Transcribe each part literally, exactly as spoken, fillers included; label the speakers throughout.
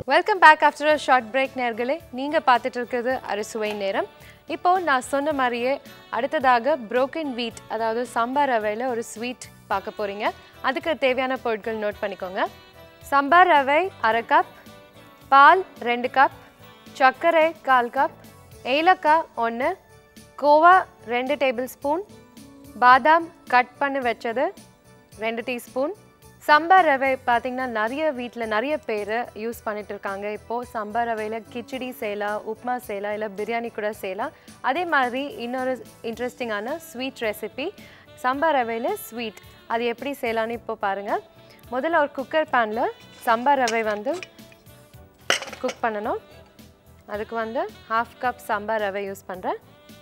Speaker 1: Welcome back after a short break நேர்களே. நீங்க பார்த்துட்டு இருக்குது அறுசுவை நேரம். இப்போ நான் சொன்ன மாதிரியே அடுத்ததாக broken wheat அதாவது சம்பா ரவையில ஒரு ஸ்வீட் பார்க்க போறீங்க. அதுக்கு தேவையான பொருட்கள் நோட் பண்ணிக்கோங்க. சம்பா ரவை அரை கப், பால் ரெண்டு கப், சர்க்கரை கால் கப், ஏலக்காய் ஒன்று, கோவா ரெண்டு டேபிள் ஸ்பூன், பாதாம் கட் பண்ணி வச்சது ரெண்டு டீஸ்பூன். சம்பா ரவை பார்த்தீங்கன்னா நிறைய வீட்டில் நிறைய பேர் யூஸ் பண்ணிட்டு இருக்காங்க. இப்போது சம்பா ரவையில் கிச்சடி செய்யலாம், உப்மா செய்யலாம், இல்லை பிரியாணி கூட செய்யலாம். அதே மாதிரி இன்னொரு இன்ட்ரெஸ்டிங்கான ஸ்வீட் ரெசிபி சம்பா ரவையில் ஸ்வீட், அது எப்படி செய்யலான்னு இப்போ பாருங்கள். முதல்ல ஒரு குக்கர் பேனில் சம்பா ரவை வந்து குக் பண்ணணும். அதுக்கு வந்து ஹாஃப் கப் சம்பா ரவை யூஸ் பண்ணுறேன்.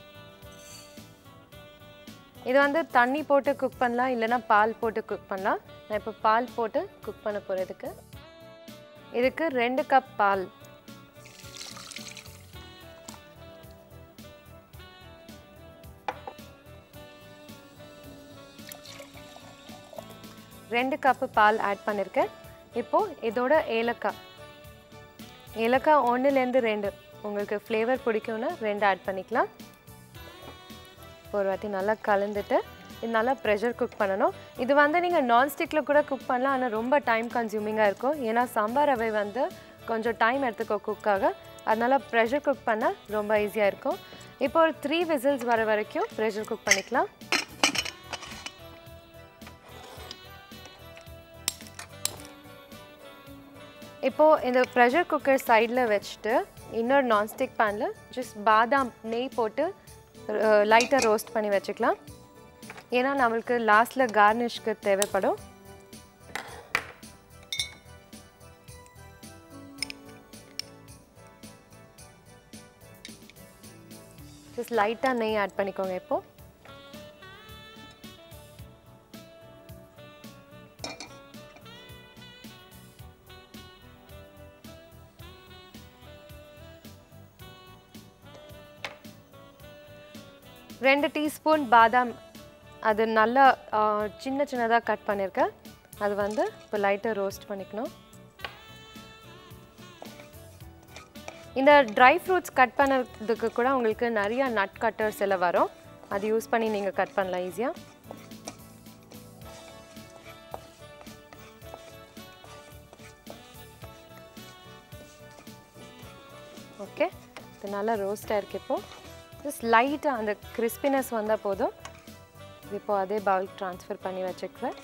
Speaker 1: இது வந்து தண்ணி போட்டு குக் பண்ணலாம், இல்லைனா பால் போட்டு குக் பண்ணலாம். நான் இப்போ பால் போட்டு குக் பண்ண போகிறதுக்கு இதுக்கு ரெண்டு கப் பால், ரெண்டு கப்பு பால் ஆட் பண்ணியிருக்கேன். இப்போது இதோட ஏலக்காய் ஏலக்காய் ஒன்றுலேருந்து ரெண்டு, உங்களுக்கு ஃப்ளேவர் பிடிக்கும்னா ரெண்டு ஆட் பண்ணிக்கலாம். ஒரு வாட்டி நல்லா கலந்துட்டு இது நல்லா ப்ரெஷர் குக் பண்ணணும். இது வந்து நீங்கள் நான்ஸ்டிக்கில் கூட குக் பண்ணலாம், ஆனால் ரொம்ப டைம் கன்சியூமிங்காக இருக்கும். ஏன்னா சம்பா ரவை வந்து கொஞ்சம் டைம் எடுத்துக்கோ குக்காக, அதனால் ப்ரெஷர் குக் பண்ண ரொம்ப ஈஸியாக இருக்கும். இப்போ ஒரு த்ரீ விசில்ஸ் வர வரைக்கும் ப்ரெஷர் குக் பண்ணிக்கலாம். இப்போது இந்த ப்ரெஷர் குக்கர் சைடில் வச்சுட்டு இன்னொரு நான்ஸ்டிக் பேனில் ஜஸ்ட் பாதாம் நெய் போட்டு லைட்டாக ரோஸ்ட் பண்ணி வச்சுக்கலாம். ஏன்னா நம்மளுக்கு லாஸ்ட்டில் கார்னிஷ்க்கு தேவைப்படும். ஜஸ்ட் லைட்டாக நெய் ஆட் பண்ணிக்கோங்க. இப்போது ரெண்டு டீஸ்பூன் பாதாம், அது நல்லா சின்ன சின்னதாக கட் பண்ணியிருக்கேன். அது வந்து இப்போ லைட்டாக ரோஸ்ட் பண்ணிக்கணும். இந்த ட்ரை ஃப்ரூட்ஸ் கட் பண்ணுறதுக்கு கூட உங்களுக்கு நிறையா நட் கட்டர்ஸ் எல்லாம் வரும், அது யூஸ் பண்ணி நீங்கள் கட் பண்ணலாம் ஈஸியாக. ஓகே, இது நல்லா ரோஸ்டாக இருக்கு. இப்போது ஜஸ்ட் லைட்டாக அந்த கிறிஸ்பினஸ் வந்தால் போதும். இப்போ அதே பவுல் ட்ரான்ஸ்ஃபர் பண்ணி வச்சுக்குவேன்.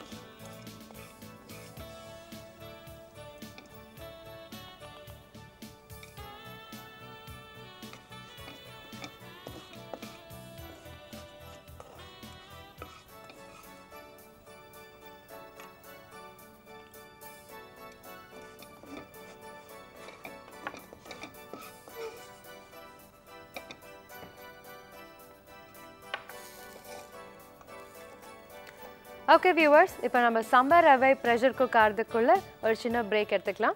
Speaker 1: ஓகே வியூவர்ஸ், இப்போ நம்ம சம்பா ரவை ப்ரெஷர் குக் ஆகிறதுக்குள்ளே ஒரு சின்ன பிரேக் எடுத்துக்கலாம்.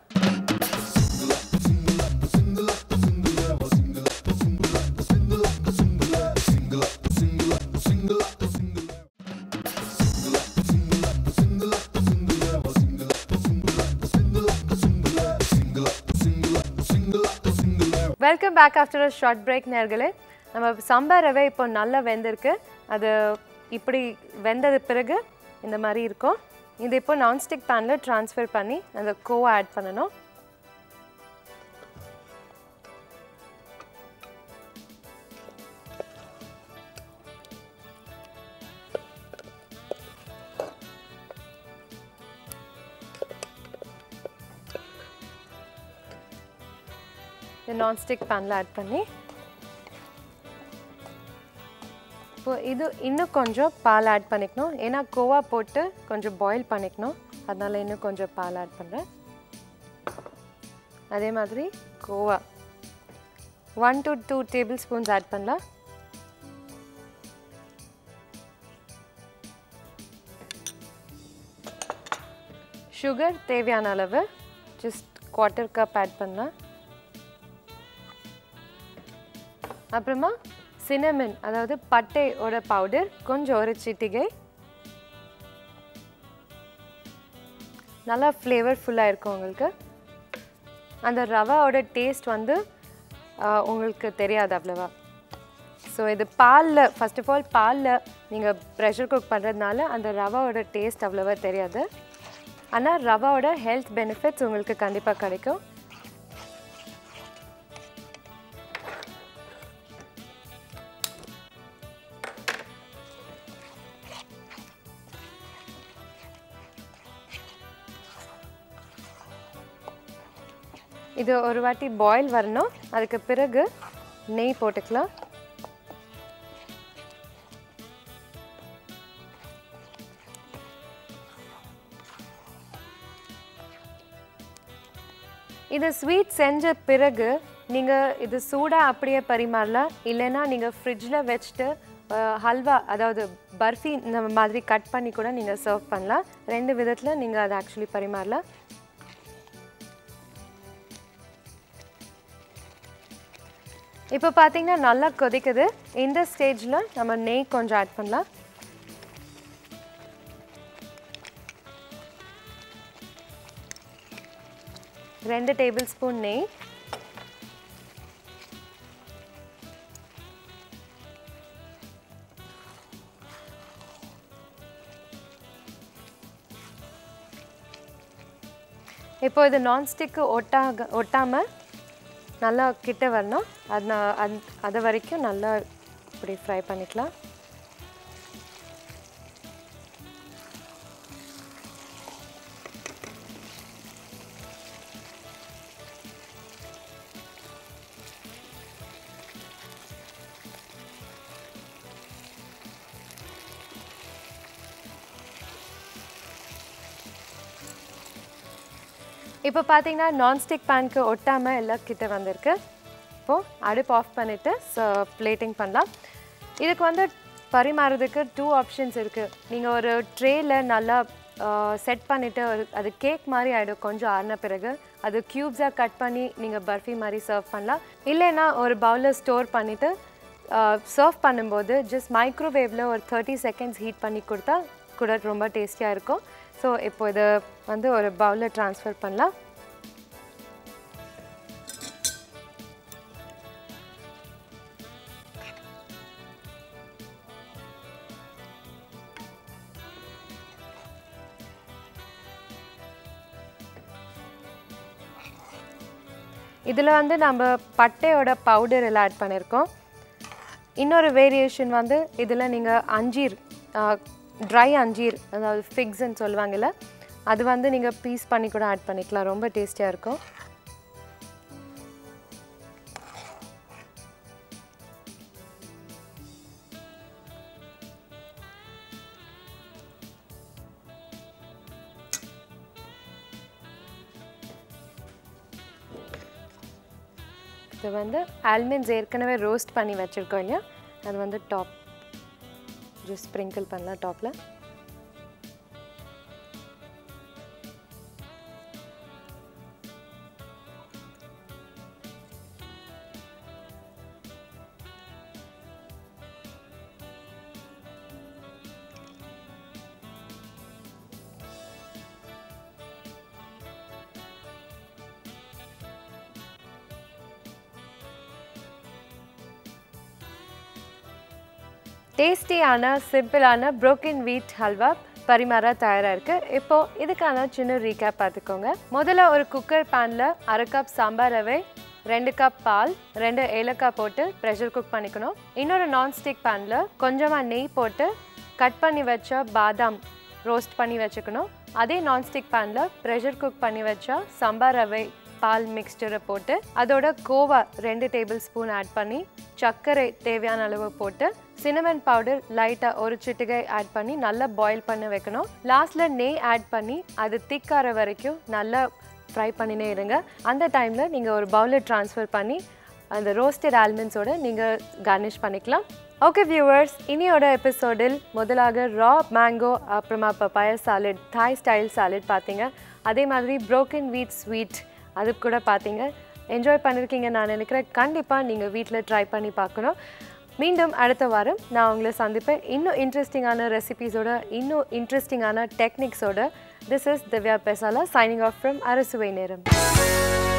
Speaker 1: Welcome back after a short break நேர்களே. நம்ம சம்பா ரவை இப்போ நல்லா வெந்திருக்கு. அது இப்படி வெந்தது பிறகு இந்த மாதிரி இருக்கும். இது இப்போ நான்ஸ்டிக் பேனில் ட்ரான்ஸ்ஃபர் பண்ணி அந்த கோவா ஆட் பண்ணணும். இந்த நான்ஸ்டிக் பேனில் ஆட் பண்ணி இப்போ இது இன்னும் கொஞ்சம் பால் ஆட் பண்ணிக்கணும். ஏன்னா கோவா போட்டு கொஞ்சம் பாயில் பண்ணிக்கணும், அதனால் இன்னும் கொஞ்சம் பால் ஆட் பண்ணுறேன். அதே மாதிரி கோவா one to two tablespoons add பண்ணலாம். சுகர் தேவையான அளவு ஜஸ்ட் குவார்ட்டர் கப் ஆட் பண்ணலாம். அப்புறமா சினமன், அதாவது பட்டையோட பவுடர் கொஞ்சம் ஒரு சிட்டிகை, நல்லா ஃப்ளேவர்ஃபுல்லாக இருக்கும் உங்களுக்கு. அந்த ரவாவோட டேஸ்ட் வந்து உங்களுக்கு தெரியாது அவ்வளவா. ஸோ இது பாலில் ஃபர்ஸ்ட் ஆஃப் ஆல் பாலில் நீங்கள் ப்ரெஷர் குக் பண்ணுறதுனால அந்த ரவாவோட டேஸ்ட் அவ்வளவா தெரியாது. ஆனால் ரவாவோட ஹெல்த் பெனிஃபிட்ஸ் உங்களுக்கு கண்டிப்பாக கிடைக்கும். இது ஒரு வாட்டி பாயில் வரணும். அதுக்கு பிறகு நெய் போட்டுக்கலாம். இது ஸ்வீட் செஞ்ச பிறகு நீங்கள் இது சூடாக அப்படியே பரிமாறலாம். இல்லைன்னா நீங்கள் ஃப்ரிட்ஜில் வச்சுட்டு ஹல்வா அதாவது பர்ஃபி இந்த மாதிரி கட் பண்ணி கூட நீங்கள் சர்வ் பண்ணலாம். ரெண்டு விதத்தில் நீங்கள் அதை ஆக்சுவலி பரிமாறலாம். இப்போ பார்த்தீங்கன்னா நல்லா கொதிக்குது. இந்த ஸ்டேஜில் நம்ம நெய் கொஞ்சம் ஆட் பண்ணலாம். ரெண்டு டேபிள் ஸ்பூன் நெய். இப்போ இது நான்ஸ்டிக்கு ஒட்டாக ஒட்டாமல் நல்லா கிட்ட வரணும். அது அந் அது வரைக்கும் நல்லா இப்படி ஃப்ரை பண்ணிக்கலாம். இப்போ பார்த்தீங்கன்னா நான்ஸ்டிக் பேனுக்கு ஒட்டாமல் எல்லாம் கிட்ட வந்திருக்கு. இப்போது அடுப்பு ஆஃப் பண்ணிவிட்டு ஸோ பிளேட்டிங் பண்ணலாம். இதுக்கு வந்து பரிமாறதுக்கு டூ ஆப்ஷன்ஸ் இருக்குது. நீங்கள் ஒரு ட்ரேயில் நல்லா செட் பண்ணிவிட்டு அது கேக் மாதிரி ஆகிடும். கொஞ்சம் ஆறின பிறகு அது க்யூப்ஸாக கட் பண்ணி நீங்கள் பர்ஃபி மாதிரி சர்வ் பண்ணலாம். இல்லைன்னா ஒரு பவுலில் ஸ்டோர் பண்ணிவிட்டு சர்வ் பண்ணும்போது ஜஸ்ட் மைக்ரோவேவில் ஒரு தேர்ட்டி செகண்ட்ஸ் ஹீட் பண்ணி கொடுத்தா கூட ரொம்ப டேஸ்டியாக இருக்கும். ஸோ இப்போ இதை வந்து ஒரு பவுலில் ட்ரான்ஸ்ஃபர் பண்ணலாம். இதில் வந்து நம்ம பட்டையோட பவுடர் எல்லாம் ஆட் பண்ணியிருக்கோம். இன்னொரு வேரியேஷன் வந்து இதில் நீங்கள் அஞ்சீர் ட்ரை அஞ்சீர் அதாவது ஃபிக்ஸ்ன்னு சொல்லுவாங்கல்ல, அது வந்து நீங்கள் பீஸ் பண்ணி கூட ஆட் பண்ணிக்கலாம். ரொம்ப டேஸ்டியாக இருக்கும். இது வந்து ஆல்மண்ட்ஸ் ஏற்கனவே ரோஸ்ட் பண்ணி வச்சுருக்கோம் இல்லையா, அது வந்து டாப் ஜஸ்ட் ஸ்ப்ரிங்கிள் பண்ணலாம் டாப்பில். டேஸ்டியான சிம்பிளான broken wheat ஹல்வா பரிமாற தயாராக இருக்குது. இப்போது இதுக்கான சின்ன ரீகேப் பார்த்துக்கோங்க. முதல்ல ஒரு குக்கர் பேனில் அரை கப் சாம்பார் ரவை, ரெண்டு கப் பால், ரெண்டு ஏலக்காய் போட்டு ப்ரெஷர் குக் பண்ணிக்கணும். இன்னொரு நான்ஸ்டிக் பேனில் கொஞ்சமாக நெய் போட்டு கட் பண்ணி வச்ச பாதாம் ரோஸ்ட் பண்ணி வச்சுக்கணும். அதே நான்ஸ்டிக் பேனில் ப்ரெஷர் குக் பண்ணி வச்சா சாம்பார் ரவை பால் மிக்ஸ்டரை போட்டு அதோட கோவா ரெண்டு டேபிள் ஸ்பூன் ஆட் பண்ணி சர்க்கரை தேவையான அளவு போட்டு சினமன் பவுடர் லைட்டாக ஒரு சிட்டிகை ஆட் பண்ணி நல்லா பாயில் பண்ண வைக்கணும். லாஸ்ட்டில் நெய் ஆட் பண்ணி அது திக்கார வரைக்கும் நல்லா ஃப்ரை பண்ணினே இருங்க. அந்த டைமில் நீங்கள் ஒரு பவுலில் ட்ரான்ஸ்ஃபர் பண்ணி அந்த ரோஸ்டட் ஆல்மண்ட்ஸோடு நீங்கள் கார்னிஷ் பண்ணிக்கலாம். ஓகே வியூவர்ஸ், இனியோட எபிசோடில் முதலாக ரா மேங்கோ அப்புறமா papaya salad Thai style salad பார்த்தீங்க. அதே மாதிரி broken wheat ஸ்வீட் அது கூட பார்த்தீங்க. என்ஜாய் பண்ணியிருக்கீங்க நான் நினைக்கிறேன். கண்டிப்பாக நீங்கள் வீட்டில் ட்ரை பண்ணி பார்க்கணும். மீண்டும் அடுத்த வாரம் நான் உங்களை சந்திப்பேன் இன்னும் இன்ட்ரெஸ்டிங்கான ரெசிபீஸோட, இன்னும் இன்ட்ரெஸ்டிங்கான டெக்னிக்ஸோட. This is Divya Pesala signing off from Arusuvai நேரம்.